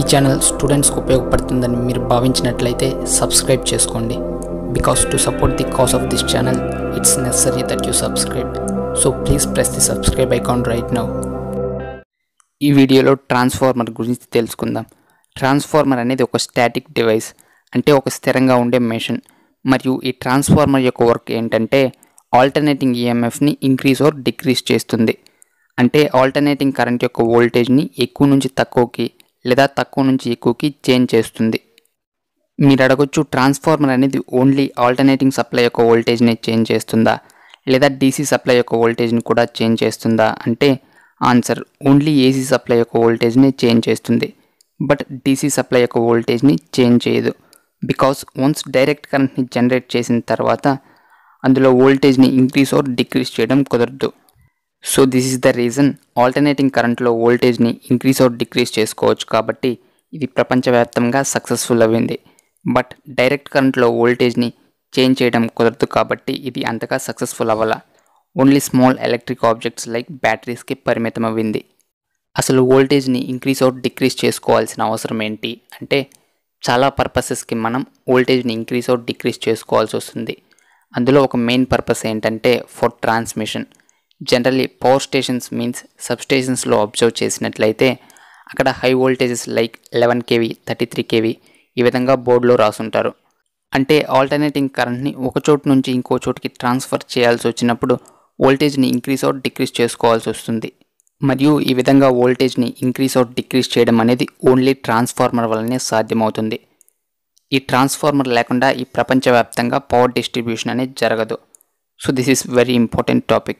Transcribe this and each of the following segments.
Channel స్టూడెంట్స్కి ఉపయోగపడుతుందని మీరు భావించినట్లయితే సబ్స్క్రైబ్ చేసుకోండి. Because to support the cause of this channel it's necessary that you subscribe. So please press the subscribe icon right now. ఈ వీడియోలో transformer గురించి తెలుసుకుందాం. ట్రాన్స్ఫార్మర్ అనేది ఒక స్టాటిక్ డివైస్, అంటే ఒక స్థిరంగా ఉండే మెషిన్. మరియు ఈ ట్రాన్స్ఫార్మర్ యొక్క వర్క్ ఏంటంటే ఆల్టర్నేటింగ్ ఈఎంఎఫ్ని ఇంక్రీజ్ ఆర్ డిక్రీజ్ చేస్తుంది. అంటే ఆల్టర్నేటింగ్ కరెంట్ యొక్క వోల్టేజ్ని ఎక్కువ నుంచి తక్కువకి లేదా తక్కువ నుంచి ఎక్కువకి చేంజ్ చేస్తుంది. మీరు అడగొచ్చు, ట్రాన్స్ఫార్మర్ అనేది ఓన్లీ ఆల్టర్నేటింగ్ సప్లై యొక్క వోల్టేజ్ని చేంజ్ చేస్తుందా లేదా డీసీ సప్లై యొక్క వోల్టేజ్ని కూడా చేంజ్ చేస్తుందా అంటే ఆన్సర్ ఓన్లీ ఏసీ సప్లై యొక్క వోల్టేజ్ని చేంజ్ చేస్తుంది. బట్ డీసీ సప్లై యొక్క వోల్టేజ్ని చేంజ్ చేయదు. బికాస్ వన్స్ డైరెక్ట్ కరెంట్ని జనరేట్ చేసిన తర్వాత అందులో వోల్టేజ్ని ఇంక్రీజ్ ఆర్ డిక్రీజ్ చేయడం కుదరదు. So this is the reason alternating కరెంట్లో వోల్టేజ్ని ఇంక్రీజ్ ఆర్ డిక్రీజ్ చేసుకోవచ్చు. కాబట్టి ఇది ప్రపంచవ్యాప్తంగా సక్సెస్ఫుల్ అయింది. బట్ డైరెక్ట్ కరెంట్లో వోల్టేజ్ని చేంజ్ చేయడం కుదరదు కాబట్టి ఇది అంతగా సక్సెస్ఫుల్ అవ్వాల. Only small electric objects like బ్యాటరీస్కి పరిమితం అయింది. అసలు వోల్టేజ్ని ఇంక్రీజ్ ఆర్ డిక్రీజ్ చేసుకోవాల్సిన అవసరం ఏంటి అంటే చాలా పర్పసెస్కి మనం వోల్టేజ్ని ఇంక్రీజ్ ఆర్ డిక్రీజ్ చేసుకోవాల్సి వస్తుంది. అందులో ఒక మెయిన్ పర్పస్ ఏంటంటే for transmission. Generally power stations means సబ్స్టేషన్స్లో అబ్జర్వ్ చేసినట్లయితే అక్కడ high voltages like 11 kV 33 kV ఈ విధంగా బోర్డులో రాసుంటారు. అంటే ఆల్టర్నేటింగ్ కరెంట్ని ఒక చోటు నుంచి ఇంకో చోటుకి ట్రాన్స్ఫర్ చేయాల్సి వచ్చినప్పుడు వోల్టేజ్ని ఇంక్రీజ్ ఆర్ డిక్రీజ్ చేసుకోవాల్సి వస్తుంది. మరియు ఈ విధంగా వోల్టేజ్ని ఇంక్రీజ్ ఆర్ డిక్రీజ్ చేయడం అనేది ఓన్లీ ట్రాన్స్ఫార్మర్ వల్లనే సాధ్యమవుతుంది. ఈ ట్రాన్స్ఫార్మర్ లేకుండా ఈ ప్రపంచవ్యాప్తంగా పవర్ డిస్ట్రిబ్యూషన్ అనేది జరగదు. So this is very important topic.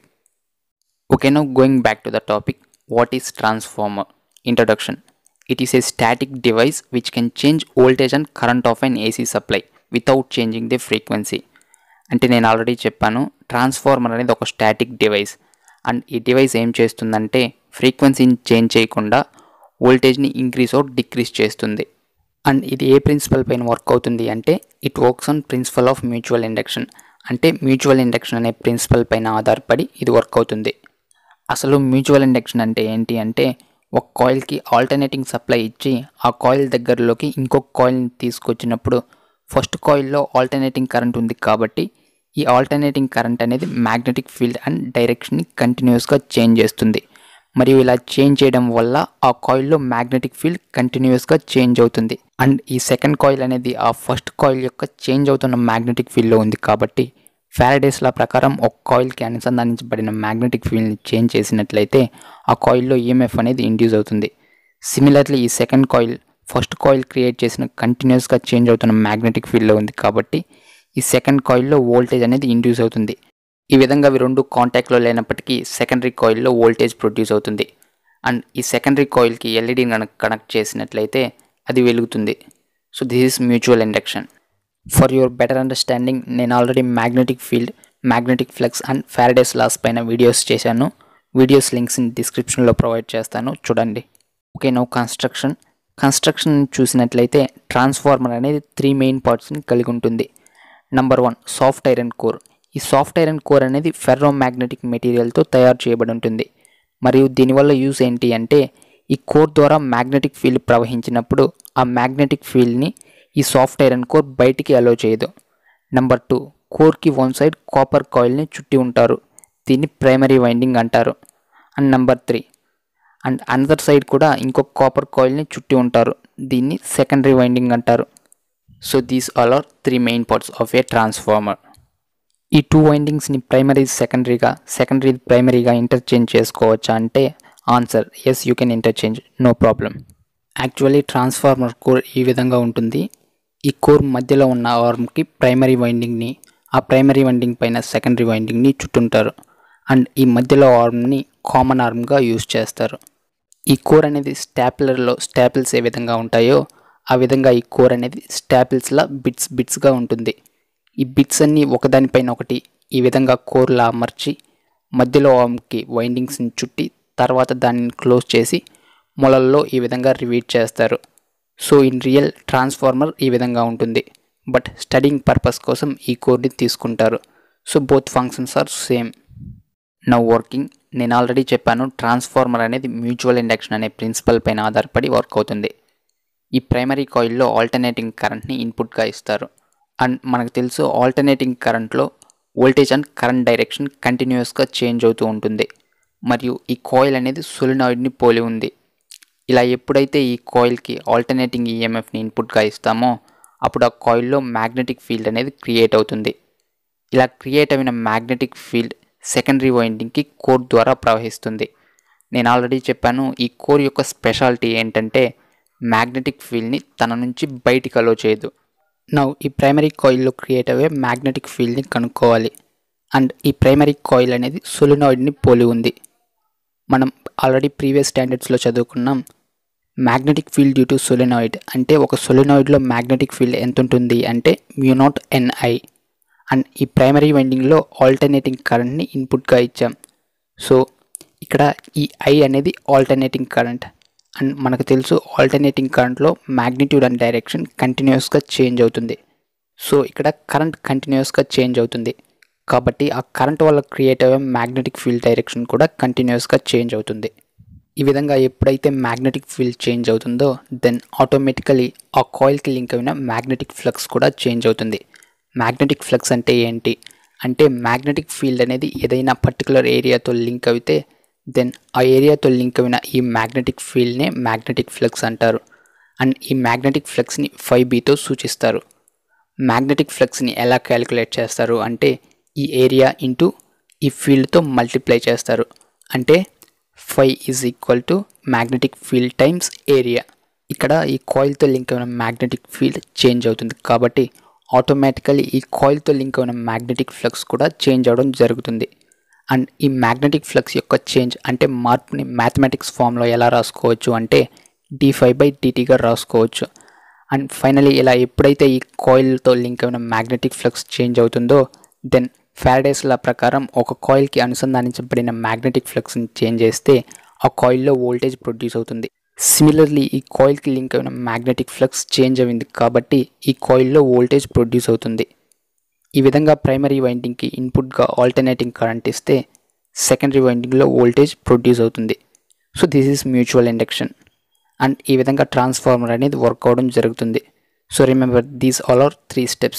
Okay, now going back to the topic, what is transformer? Introduction. It is a static device which can change voltage and current of an AC supply without changing the frequency. అంటే నేను already చెప్పాను, transformer అనేది ఒక static device. And ఈ device ఏం చేస్తుందంటే ఫ్రీక్వెన్సీని change చేయకుండా వోల్టేజ్ని ఇంక్రీజ్ ఆర్ డిక్రీజ్ చేస్తుంది. అండ్ ఇది ఏ ప్రిన్సిపల్ పైన వర్క్ అవుతుంది అంటే it works on principle of mutual induction. అంటే మ్యూచువల్ ఇండక్షన్ అనే ప్రిన్సిపల్ పైన ఆధారపడి ఇది వర్క్ అవుతుంది. అసలు మ్యూచువల్ ఇండక్షన్ అంటే ఏంటి అంటే ఒక కాయిల్కి ఆల్టర్నేటింగ్ సప్లై ఇచ్చి ఆ కాయిల్ దగ్గరలోకి ఇంకొక కాయిల్ని తీసుకొచ్చినప్పుడు ఫస్ట్ కాయిల్లో ఆల్టర్నేటింగ్ కరెంట్ ఉంది కాబట్టి ఈ ఆల్టర్నేటింగ్ కరెంట్ అనేది మ్యాగ్నెటిక్ ఫీల్డ్ అండ్ డైరెక్షన్ని కంటిన్యూస్గా చేంజ్ చేస్తుంది. మరియు ఇలా చేంజ్ చేయడం వల్ల ఆ కాయిల్లో మ్యాగ్నెటిక్ ఫీల్డ్ కంటిన్యూస్గా చేంజ్ అవుతుంది. అండ్ ఈ సెకండ్ కాయిల్ అనేది ఆ ఫస్ట్ కాయిల్ యొక్క చేంజ్ అవుతున్న మ్యాగ్నెటిక్ ఫీల్డ్లో ఉంది కాబట్టి ఫారడేస్ లా ప్రకారం ఒక కాయిల్కి అనుసంధానించబడిన మ్యాగ్నెటిక్ ఫీల్డ్ని చేంజ్ చేసినట్లయితే ఆ కాయిల్లో ఈఎంఎఫ్ అనేది ఇండ్యూస్ అవుతుంది. సిమిలర్లీ ఈ second coil first coil create చేసిన కంటిన్యూస్గా చేంజ్ అవుతున్న మ్యాగ్నెటిక్ ఫీల్డ్లో ఉంది కాబట్టి ఈ సెకండ్ కాయిల్లో వోల్టేజ్ అనేది ఇండ్యూస్ అవుతుంది. ఈ విధంగా అవి రెండు కాంటాక్ట్లో లేనప్పటికీ సెకండరీ కాయిల్లో వోల్టేజ్ ప్రొడ్యూస్ అవుతుంది. అండ్ ఈ సెకండరీ కాయిల్కి ఎల్ఈడి కనెక్ట్ చేసినట్లయితే అది వెలుగుతుంది. So this is mutual induction. For your better understanding నేను already magnetic field, magnetic flux and Faraday's laws పైన వీడియోస్ చేశాను. వీడియోస్ లింక్స్ని డిస్క్రిప్షన్లో ప్రొవైడ్ చేస్తాను, చూడండి. ఓకే, నౌ కన్స్ట్రక్షన్ చూసినట్లయితే ట్రాన్స్ఫార్మర్ అనేది 3 మెయిన్ పార్ట్స్ని కలిగి ఉంటుంది. Number 1 soft iron core. ఈ సాఫ్ట్ ఐరన్ కోర్ అనేది ఫెర్రో మ్యాగ్నెటిక్ మెటీరియల్తో తయారు చేయబడి ఉంటుంది. మరియు దీనివల్ల యూజ్ ఏంటి అంటే ఈ కోర్ ద్వారా మ్యాగ్నెటిక్ ఫీల్డ్ ప్రవహించినప్పుడు ఆ మ్యాగ్నెటిక్ ఫీల్డ్ని ఈ సాఫ్ట్ ఐరన్ కోర్ బయటికి అలో చేయదు. నెంబర్ 2 కోర్కి వన్ సైడ్ కాపర్ కాయిల్ని చుట్టి ఉంటారు. దీన్ని ప్రైమరీ వైండింగ్ అంటారు. And number 3 and another side కూడా ఇంకొక కాపర్ కాయిల్ని చుట్టి ఉంటారు. దీన్ని సెకండరీ వైండింగ్ అంటారు. So these all are 3 main parts of a transformer. ఈ 2 వైండింగ్స్ని ప్రైమరీ సెకండరీ ప్రైమరీగా ఇంటర్చేంజ్ చేసుకోవచ్చా అంటే answer yes, you can interchange, no problem. Actually transformer core ఈ విధంగా ఉంటుంది. ఈ కోర్ మధ్యలో ఉన్న ఆర్మ్కి ప్రైమరీ వైండింగ్ని, ఆ ప్రైమరీ వైండింగ్ పైన సెకండరీ వైండింగ్ని చుట్టుంటారు. అండ్ ఈ మధ్యలో ఆర్మ్ని కామన్ ఆర్మ్గా యూజ్ చేస్తారు. ఈ కోర్ అనేది స్టాపిల్స్ ఏ విధంగా ఉంటాయో ఆ విధంగా ఈ కోర్ అనేది స్టాపిల్స్లా బిట్స్గా ఉంటుంది. ఈ బిట్స్ అన్నీ ఒకదానిపైన ఒకటి ఈ విధంగా కోర్లా అమర్చి మధ్యలో ఆర్మ్కి వైండింగ్స్ని చుట్టి తర్వాత దానిని క్లోజ్ చేసి మొలల్లో ఈ విధంగా రివీట్ చేస్తారు. సో ఇన్ రియల్ ట్రాన్స్ఫార్మర్ ఈ విధంగా ఉంటుంది. బట్ స్టడీయింగ్ పర్పస్ కోసం ఈ కోర్ని తీసుకుంటారు. So both functions are same. Now working. నేను ఆల్రెడీ చెప్పాను ట్రాన్స్ఫార్మర్ అనేది మ్యూచువల్ ఇండక్షన్ అనే ప్రిన్సిపల్ పైన ఆధారపడి వర్క్ అవుతుంది. ఈ ప్రైమరీ కాయిల్లో ఆల్టర్నేటింగ్ కరెంట్ని ఇన్పుట్గా ఇస్తారు. అండ్ మనకు తెలుసు ఆల్టర్నేటింగ్ కరెంట్లో వోల్టేజ్ అండ్ కరెంట్ డైరెక్షన్ కంటిన్యూస్గా చేంజ్ అవుతూ ఉంటుంది. మరియు ఈ కాయిల్ అనేది సోలినాయిడ్ని పోలి ఉంది. ఇలా ఎప్పుడైతే ఈ కాయిల్కి ఆల్టర్నేటింగ్ ఈఎంఎఫ్ని ఇన్పుట్గా ఇస్తామో అప్పుడు ఆ కాయిల్లో మ్యాగ్నెటిక్ ఫీల్డ్ అనేది క్రియేట్ అవుతుంది. ఇలా క్రియేట్ అయిన మ్యాగ్నెటిక్ ఫీల్డ్ సెకండరీ వైండింగ్కి కోర్ ద్వారా ప్రవహిస్తుంది. నేను ఆల్రెడీ చెప్పాను, ఈ కోర్ యొక్క స్పెషాలిటీ ఏంటంటే మ్యాగ్నెటిక్ ఫీల్డ్ని తన నుంచి బయటికి అలో చేయదు. నౌ ఈ ప్రైమరీ కాయిల్లో క్రియేట్ అయ్యే మ్యాగ్నెటిక్ ఫీల్డ్ని కనుక్కోవాలి. అండ్ ఈ ప్రైమరీ కాయిల్ అనేది సోలినాయిడ్ని పోలి ఉంది. మనం ఆల్రెడీ ప్రీవియస్ స్టాండర్డ్స్లో చదువుకున్నాం. Magnetic field due to solenoid అంటే ఒక సోలినాయిడ్లో మ్యాగ్నెటిక్ ఫీల్డ్ ఎంత ఉంటుంది అంటే μ0Ni. అండ్ ఈ ప్రైమరీ వైండింగ్లో ఆల్టర్నేటింగ్ కరెంట్ని ఇన్పుట్గా ఇచ్చాం. సో ఇక్కడ ఈ I అనేది ఆల్టర్నేటింగ్ కరెంట్. అండ్ మనకు తెలుసు ఆల్టర్నేటింగ్ కరెంట్లో మ్యాగ్నిట్యూడ్ అండ్ డైరెక్షన్ కంటిన్యూస్గా చేంజ్ అవుతుంది. సో ఇక్కడ కరెంట్ కంటిన్యూస్గా చేంజ్ అవుతుంది కాబట్టి ఆ కరెంట్ వల్ల క్రియేట్ అయ్యే మ్యాగ్నెటిక్ ఫీల్డ్ డైరెక్షన్ కూడా కంటిన్యూస్గా చేంజ్ అవుతుంది. ఈ విధంగా ఎప్పుడైతే మ్యాగ్నెటిక్ ఫీల్డ్ చేంజ్ అవుతుందో దెన్ ఆటోమేటికలీ ఆ కాయిల్కి లింక్ అయిన మ్యాగ్నెటిక్ ఫ్లక్స్ కూడా చేంజ్ అవుతుంది. మ్యాగ్నెటిక్ ఫ్లక్స్ అంటే ఏంటి అంటే మ్యాగ్నెటిక్ ఫీల్డ్ అనేది ఏదైనా పర్టికులర్ ఏరియాతో లింక్ అయితే దెన్ ఆ ఏరియాతో లింక్ అయిన ఈ మ్యాగ్నెటిక్ ఫీల్డ్నే మ్యాగ్నెటిక్ ఫ్లక్స్ అంటారు. అండ్ ఈ మ్యాగ్నెటిక్ ఫ్లక్స్ని 5bతో సూచిస్తారు. మ్యాగ్నెటిక్ ఫ్లక్స్ని ఎలా క్యాలిక్యులేట్ చేస్తారు అంటే ఈ ఏరియా ఇంటూ ఈ ఫీల్డ్తో మల్టిప్లై చేస్తారు. అంటే 5 మ్యాగ్నెటిక్ ఫీల్డ్ టైమ్స్ ఏరియా. ఇక్కడ ఈ కాయిల్తో లింక్ అయిన మ్యాగ్నెటిక్ ఫీల్డ్ చేంజ్ అవుతుంది కాబట్టి ఆటోమేటికలీ ఈ కాయిల్తో లింక్ అయిన మ్యాగ్నెటిక్ ఫ్లక్స్ కూడా చేంజ్ అవ్వడం జరుగుతుంది. అండ్ ఈ మ్యాగ్నెటిక్ ఫ్లక్స్ యొక్క చేంజ్ అంటే మార్పుని మ్యాథమెటిక్స్ ఫామ్లో ఎలా రాసుకోవచ్చు అంటే d∅dt రాసుకోవచ్చు. అండ్ ఫైనలీ ఇలా ఎప్పుడైతే ఈ కాయిల్తో లింక్ అయిన మ్యాగ్నెటిక్ ఫ్లక్స్ చేంజ్ అవుతుందో దెన్ ఫారడేస్ లా ప్రకారం ఒక కాయిల్కి అనుసంధానించబడిన మ్యాగ్నెటిక్ ఫ్లక్స్ని చేంజ్ చేస్తే ఆ కాయిల్లో వోల్టేజ్ ప్రొడ్యూస్ అవుతుంది. సిమిలర్లీ ఈ కాయిల్కి లింక్ అయిన మ్యాగ్నెటిక్ ఫ్లక్స్ చేంజ్ అయింది కాబట్టి ఈ కాయిల్లో వోల్టేజ్ ప్రొడ్యూస్ అవుతుంది. ఈ విధంగా ప్రైమరీ వైండింగ్కి ఇన్పుట్గా ఆల్టర్నేటింగ్ కరెంట్ ఇస్తే సెకండరీ వైండింగ్లో వోల్టేజ్ ప్రొడ్యూస్ అవుతుంది. So this is mutual induction. And ఈ విధంగా ట్రాన్స్ఫార్మర్ అనేది వర్క్ అవడం జరుగుతుంది. So remember these all are 3 steps.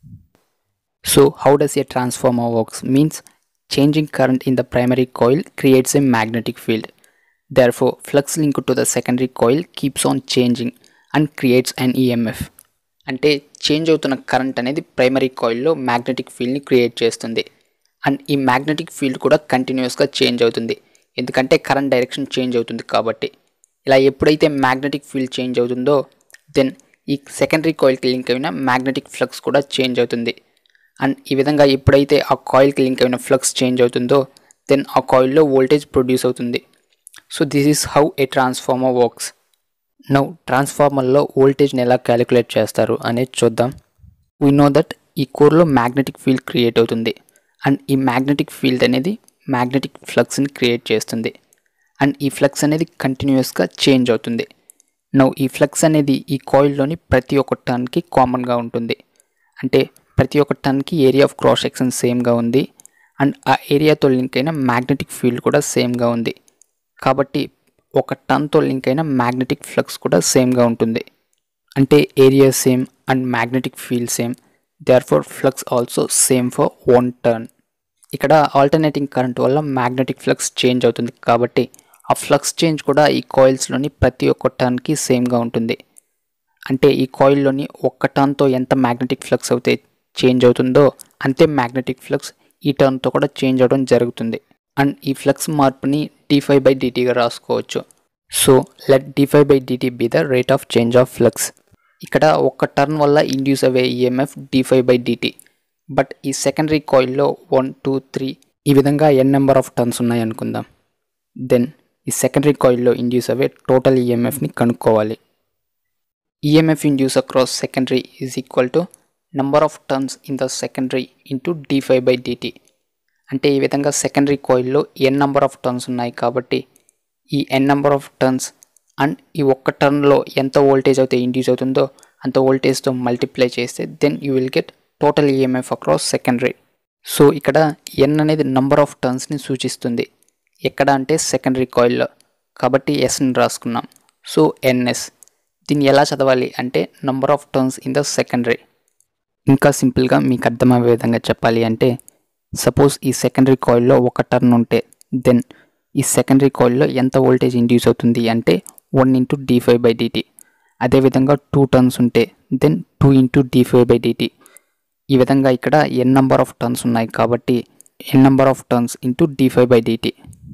So how does a transformer works means changing current in the primary coil creates a magnetic field. Therefore flux linked to the secondary coil keeps on changing and creates an EMF. అంటే change అవుతున్న current అనేది primary కాయిల్లో magnetic ఫీల్డ్ని create చేస్తుంది. And ఈ magnetic field కూడా కంటిన్యూస్గా change అవుతుంది ఎందుకంటే కరెంట్ డైరెక్షన్ చేంజ్ అవుతుంది కాబట్టి. ఇలా ఎప్పుడైతే మ్యాగ్నెటిక్ ఫీల్డ్ చేంజ్ అవుతుందో దెన్ ఈ సెకండరీ కాయిల్కి లింక్ అయిన మ్యాగ్నెటిక్ ఫ్లక్స్ కూడా చేంజ్ అవుతుంది. అండ్ ఈ విధంగా ఎప్పుడైతే ఆ కాయిల్కి లింక్ అయిన ఫ్లక్స్ చేంజ్ అవుతుందో దెన్ ఆ కాయిల్లో వోల్టేజ్ ప్రొడ్యూస్ అవుతుంది. So this is how a transformer works. Now ట్రాన్స్ఫార్మర్లో వోల్టేజ్ని ఎలా క్యాలిక్యులేట్ చేస్తారు అనేది చూద్దాం. వీ నో దట్ ఈ కోర్లో మ్యాగ్నెటిక్ ఫీల్డ్ క్రియేట్ అవుతుంది అండ్ ఈ మ్యాగ్నెటిక్ ఫీల్డ్ అనేది మ్యాగ్నెటిక్ ఫ్లక్స్ని క్రియేట్ చేస్తుంది. అండ్ ఈ ఫ్లక్స్ అనేది కంటిన్యూస్గా చేంజ్ అవుతుంది. నౌ ఈ ఫ్లక్స్ అనేది ఈ కాయిల్లోని ప్రతి ఒక్క టర్న్కి కామన్గా ఉంటుంది. అంటే ప్రతి ఒక్క టర్న్కి ఏరియా ఆఫ్ క్రాస్ సెక్షన్ సేమ్గా ఉంది అండ్ ఆ ఏరియాతో లింక్ అయిన మ్యాగ్నెటిక్ ఫీల్డ్ కూడా సేమ్గా ఉంది. కాబట్టి ఒక టర్న్తో లింక్ అయిన మ్యాగ్నెటిక్ ఫ్లక్స్ కూడా సేమ్గా ఉంటుంది. అంటే area same and magnetic field same, therefore flux also same for 1 turn. ఇక్కడ ఆల్టర్నేటింగ్ కరెంట్ వల్ల మ్యాగ్నెటిక్ ఫ్లక్స్ చేంజ్ అవుతుంది కాబట్టి ఆ ఫ్లక్స్ చేంజ్ కూడా ఈ కాయిల్స్లోని ప్రతి ఒక్క టర్న్కి సేమ్గా ఉంటుంది. అంటే ఈ కాయిల్లోని ఒక్క టర్న్తో ఎంత మ్యాగ్నెటిక్ ఫ్లక్స్ అయితే చేంజ్ అవుతుందో అంతే మ్యాగ్నెటిక్ ఫ్లక్స్ ఈ టర్న్తో కూడా చేంజ్ అవ్వడం జరుగుతుంది. అండ్ ఈ ఫ్లక్స్ మార్పుని d∅dt రాసుకోవచ్చు. So let d∅dt be the rate of change of flux. ఇక్కడ ఒక్క టర్న్ వల్ల ఇండ్యూస్ అయ్యే ఈఎంఎఫ్ d∅dt. బట్ ఈ సెకండరీ కాయిల్లో 1, 2, 3 ఈ విధంగా n నెంబర్ ఆఫ్ టర్న్స్ ఉన్నాయి అనుకుందాం. దెన్ ఈ సెకండరీ కాయిల్లో ఇండ్యూస్ అయ్యే టోటల్ ఈఎంఎఫ్ని కనుక్కోవాలి. EMF induce across secondary is equal to number of turns in the secondary into d∅dt. అంటే ఈ విధంగా సెకండరీ కాయిల్లో n నెంబర్ ఆఫ్ టర్న్స్ ఉన్నాయి కాబట్టి ఈ n number of turns and ఈ ఒక్క టర్న్లో ఎంత వోల్టేజ్ అయితే ఇండ్యూస్ అవుతుందో అంత వోల్టేజ్తో మల్టిప్లై చేస్తే then you will get total EMF across secondary. So ఇక్కడ n అనేది నంబర్ ఆఫ్ టర్న్స్ని సూచిస్తుంది. ఎక్కడ అంటే సెకండరీ కాయిల్లో, కాబట్టి ఎస్ని రాసుకున్నాం. So ns. దీన్ని ఎలా చదవాలి అంటే number of turns in the secondary. ఇంకా సింపుల్గా మీకు అర్థమయ్యే విధంగా చెప్పాలి అంటే సపోజ్ ఈ సెకండరీ కాయిల్లో ఒక టర్న్ ఉంటే దెన్ ఈ సెకండరీ కాయిల్లో ఎంత వోల్టేజ్ ఇండ్యూస్ అవుతుంది అంటే 1 ఇంటూ d5/dt. అదేవిధంగా 2 టర్న్స్ ఉంటే దెన్ 2 ఇంటూ d5/dt. ఈ విధంగా ఇక్కడ n నెంబర్ ఆఫ్ టర్న్స్ ఉన్నాయి కాబట్టి n number of turns into d5/dt.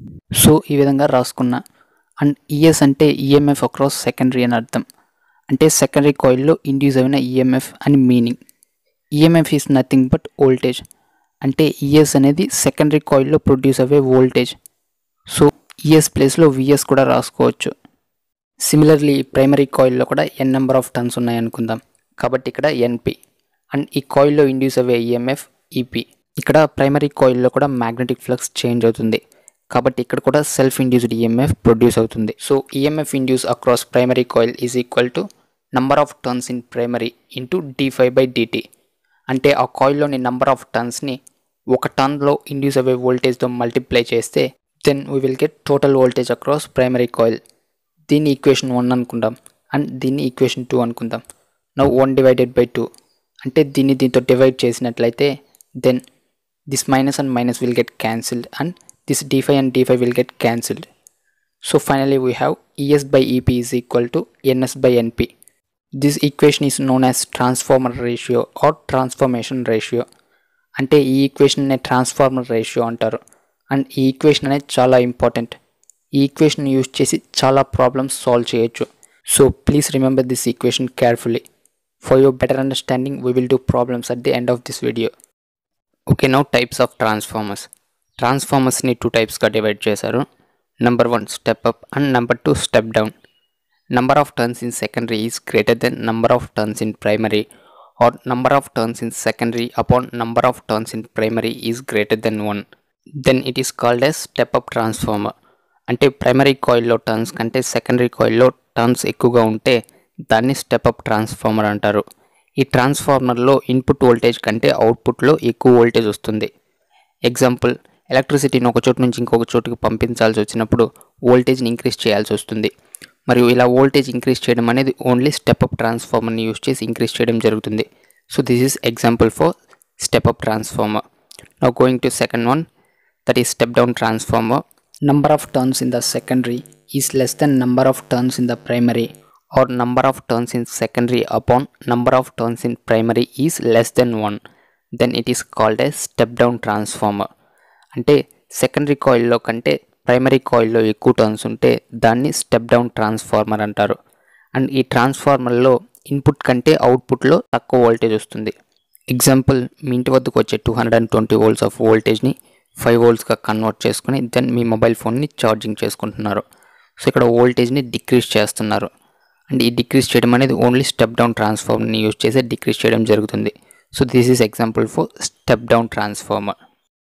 So ఈ విధంగా రాసుకున్నా. అండ్ ఈఎస్ అంటే ఈఎంఎఫ్ అక్రాస్ సెకండరీ అని అర్థం. అంటే సెకండరీ కాయిల్లో ఇండ్యూస్ అయిన ఈఎంఎఫ్ అని meaning. EMF is nothing but voltage. అంటే ఈఎస్ అనేది సెకండరీ కాయిల్లో ప్రొడ్యూస్ అయ్యే వోల్టేజ్. సో ఈఎస్ ప్లేస్లో విఎస్ కూడా రాసుకోవచ్చు. సిమిలర్లీ ప్రైమరీ కాయిల్లో కూడా n నెంబర్ ఆఫ్ టర్న్స్ ఉన్నాయి అనుకుందాం కాబట్టి ఇక్కడ ఎన్పి. అండ్ ఈ కాయిల్లో ఇండ్యూస్ అయ్యే ఈఎంఎఫ్ ఈపి. ఇక్కడ ప్రైమరీ కాయిల్లో కూడా మ్యాగ్నెటిక్ ఫ్లక్స్ చేంజ్ అవుతుంది కాబట్టి ఇక్కడ కూడా సెల్ఫ్ ఇండ్యూస్డ్ ఈఎంఎఫ్ ప్రొడ్యూస్ అవుతుంది. So EMF induce across primary coil is equal to number of turns in primary into d5/dt. అంటే ఆ కాయిల్లోని నంబర్ ఆఫ్ టర్న్స్ని ఒక టర్న్లో ఇండ్యూస్ అయ్యే వోల్టేజ్తో మల్టిప్లై చేస్తే then we will get total voltage across primary coil. దీన్ని equation 1 అనుకుందాం అండ్ దీన్ని ఈక్వేషన్ 2 అనుకుందాం. నౌ 1/2 అంటే దీన్ని దీంతో డివైడ్ చేసినట్లయితే then this minus and minus will get cancelled and this d5 and d5 will get cancelled. So finally we have ES/EP is equal to NS/NP. This equation is known as transformer ratio or transformation ratio. అంటే ఈ equation అనే transformer ratio అంటారు. And ఈ equation అనేది చాలా important. ఈ equation use చేసి చాలా ప్రాబ్లమ్స్ సాల్వ్ చేయొచ్చు. So please remember this equation carefully. For your better understanding we will do problems at the end of this video. Okay, now types of transformers. ట్రాన్స్ఫార్మర్స్ని 2 టైప్స్గా divide చేశారు. Number 1 step up and number 2 step down. Number of turns in secondary is greater than number of turns in primary or number of turns in secondary upon number of turns in primary is greater than 1. Then it is called as step up transformer. అంటే primary కాయిల్లో turns కంటే secondary కాయిల్లో turns ఎక్కువగా ఉంటే దాన్ని step up transformer అంటారు. ఈ ట్రాన్స్ఫార్మర్లో ఇన్పుట్ వోల్టేజ్ కంటే అవుట్పుట్లో ఎక్కువ వోల్టేజ్ వస్తుంది. ఎగ్జాంపుల్, ఎలక్ట్రిసిటీని ఒక చోటు నుంచి ఇంకొక చోటుకి పంపించాల్సి వచ్చినప్పుడు వోల్టేజ్ని ఇంక్రీజ్ చేయాల్సి వస్తుంది. మరియు ఇలా వోల్టేజ్ ఇంక్రీజ్ చేయడం అనేది ఓన్లీ స్టెప్ అప్ ట్రాన్స్ఫార్మర్ని యూజ్ చేసి ఇంక్రీజ్ చేయడం జరుగుతుంది. So this is example for step up transformer. Now going to second one, that is step down transformer. Number of turns in the secondary is less than number of turns in the primary or number of turns in secondary upon number of turns in primary is less than 1. Then it is called a step down transformer. అంటే secondary కాయిల్లో కంటే primary కాయిల్లో ఎక్కువ turns ఉంటే దాన్ని step down transformer అంటారు. And ఈ ట్రాన్స్ఫార్మర్లో ఇన్పుట్ కంటే అవుట్పుట్లో తక్కువ వోల్టేజ్ వస్తుంది. ఎగ్జాంపుల్, మీ ఇంటి వద్దకు వచ్చే 220 volts ఆఫ్ వోల్టేజ్ని 5 voltsగా కన్వర్ట్ చేసుకుని దెన్ మీ మొబైల్ ఫోన్ని ఛార్జింగ్ చేసుకుంటున్నారు. సో ఇక్కడ వోల్టేజ్ని డిక్రీజ్ చేస్తున్నారు. అండ్ ఈ డిక్రీజ్ చేయడం అనేది ఓన్లీ స్టెప్ డౌన్ ట్రాన్స్ఫార్మర్ని యూజ్ చేసి డిక్రీజ్ చేయడం జరుగుతుంది. So this is example for step down transformer.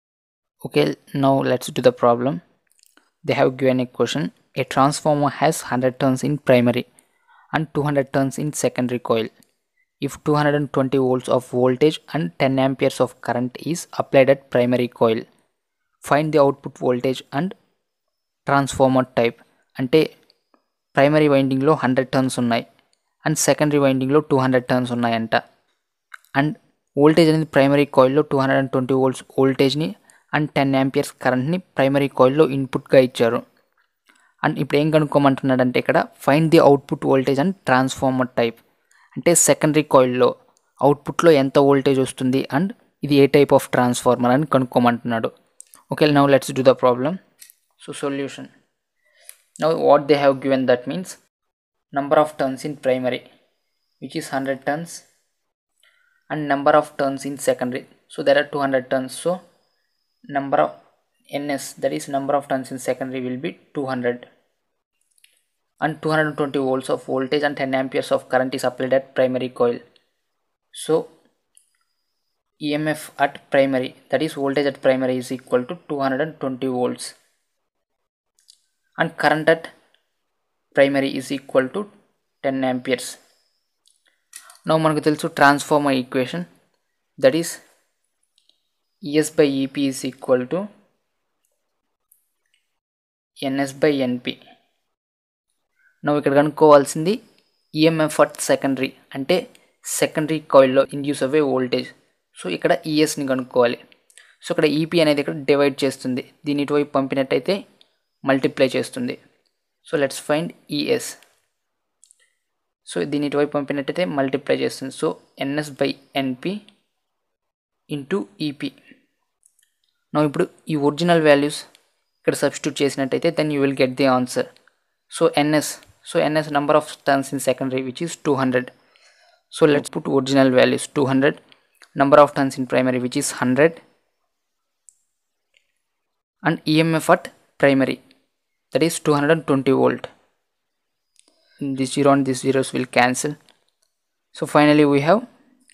Okay, now let's do the problem. They have given a question. A transformer has 100 turns in primary and 200 turns in secondary coil. If 220 volts of voltage and 10 amperes of current is applied at primary coil, find the output voltage and transformer type. అంటే primary వైండింగ్లో 100 turns ఉన్నాయి and secondary వైండింగ్లో 200 turns ఉన్నాయంట. And voltage అనేది primary కాయిల్లో 220 volts వోల్టేజ్ని and 10 amperes కరెంట్ని primary కాయిల్లో ఇన్పుట్గా ఇచ్చారు. అండ్ ఇప్పుడు ఏం కనుక్కోమంటున్నాడంటే ఇక్కడ find the output voltage and transformer type. అంటే సెకండరీ కాయిల్లో అవుట్పుట్లో ఎంత వోల్టేజ్ వస్తుంది అండ్ ఇది ఏ టైప్ ఆఫ్ ట్రాన్స్ఫార్మర్ అని కనుక్కోమంటున్నాడు. Okay, now let's do the problem. So solution. Now what they have given, that means number of turns in primary which is 100 turns and number of turns in secondary. So there are 200 turns, so number of ns, that is number of turns in secondary, will be 200 and 220 volts of voltage and 10 amperes of current is applied at primary coil. So EMF at primary, that is voltage at primary, is equal to 220 volts and current at primary is equal to 10 amperes. Now manaku telusu transformer equation, that is ES/EP is equal to NS/NP. Now ఇక్కడ కనుక్కోవాల్సింది EMF at secondary అంటే secondary కాయిల్లో induce అవ్వే voltage. So ఇక్కడ ఈఎస్ని కనుక్కోవాలి. So ఇక్కడ EP అనేది ఇక్కడ డివైడ్ చేస్తుంది, దీని ఇటువైపు పంపినట్టయితే మల్టిప్లై చేస్తుంది. So let's find ES. So దీని ఇటువైపు పంపినట్టయితే మల్టిప్లై చేస్తుంది. So NS by NP into EP. నా ఇప్పుడు ఈ ఒరిజినల్ వాల్యూస్ ఇక్కడ సబ్స్టిట్యూట్ చేసినట్టయితే then you will get the answer. So NS number of turns in secondary which is 200. So let's put original values 200, number of turns in primary which is 100, and EMF at primary that is 220 volt. This 0 and these zeros will cancel. So finally we have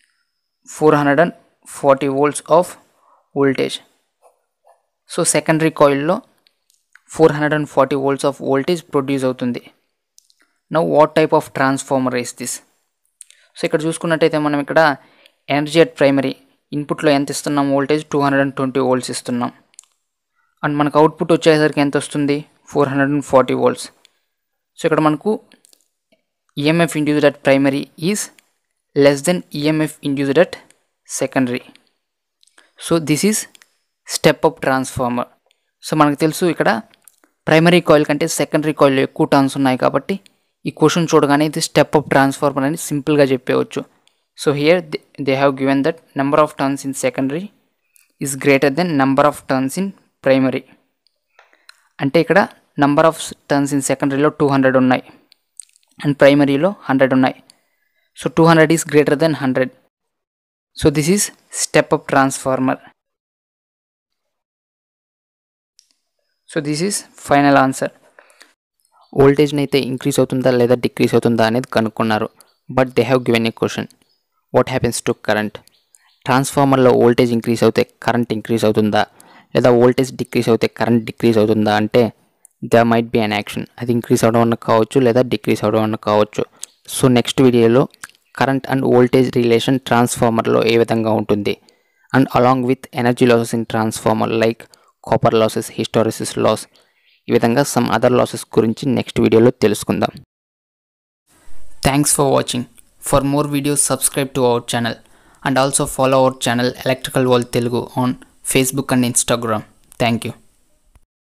440 volts of voltage. So secondary coil lo 440 volts of voltage produce అవుతుంది. Now what type of transformer is this? So ఇక్కడ చూసుకున్నట్టయితే మనం ఇక్కడ energy at primary ఇన్పుట్లో ఎంత ఇస్తున్నాం, voltage 220 volts ఇస్తున్నాం. And మనకు అవుట్పుట్ వచ్చేసరికి ఎంత వస్తుంది, 440 వోల్ట్స్. సో ఇక్కడ మనకు EMF induced at primary is less than EMF induced at secondary. So this is step up transformer. So మనకు తెలుసు ఇక్కడ ప్రైమరీ కాయిల్ కంటే సెకండరీ కాయిల్లో ఎక్కువ టర్న్స్ ఉన్నాయి కాబట్టి ఈ క్వశ్చన్ చూడగానే ఇది స్టెప్ అప్ ట్రాన్స్ఫార్మర్ అని సింపుల్గా చెప్పేవచ్చు. So here they have given that number of turns in secondary is greater than number of turns in primary. అంటే ఇక్కడ నెంబర్ ఆఫ్ టర్న్స్ ఇన్ సెకండరీలో 200 ఉన్నాయి అండ్ ప్రైమరీలో 100 ఉన్నాయి. So 200 is greater than 100. So this is step up transformer. So this is final answer. వోల్టేజ్ని అయితే increase అవుతుందా లేదా డిక్రీజ్ అవుతుందా అనేది కనుక్కున్నారు. But they have given a question, what happens to current? ట్రాన్స్ఫార్మర్లో వోల్టేజ్ ఇంక్రీజ్ అవుతే కరెంట్ ఇంక్రీజ్ అవుతుందా, లేదా వోల్టేజ్ డిక్రీజ్ అవుతే కరెంట్ డిక్రీజ్ అవుతుందా అంటే the might be an action. అది ఇంక్రీజ్ అవడం వల్ల కావచ్చు లేదా డిక్రీజ్ అవడం వల్ల కావచ్చు. సో నెక్స్ట్ వీడియోలో కరెంట్ అండ్ వోల్టేజ్ రిలేషన్ ట్రాన్స్ఫార్మర్లో ఏ విధంగా ఉంటుంది and along with energy losses in transformer like copper losses, hysteresis loss, ఈ విధంగా సమ్ అదర్ లాసెస్ గురించి నెక్స్ట్ వీడియోలో తెలుసుకుందాం. Thanks for watching. For more videos subscribe to our channel and also follow our channel electrical world Telugu on Facebook and Instagram. Thank you.